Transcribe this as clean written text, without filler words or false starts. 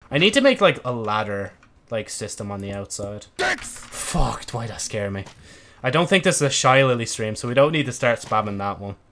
I need to make, like, a ladder, like, system on the outside. Fuck, why that scare me? I don't think this is a Shylily stream, so we don't need to start spamming that one.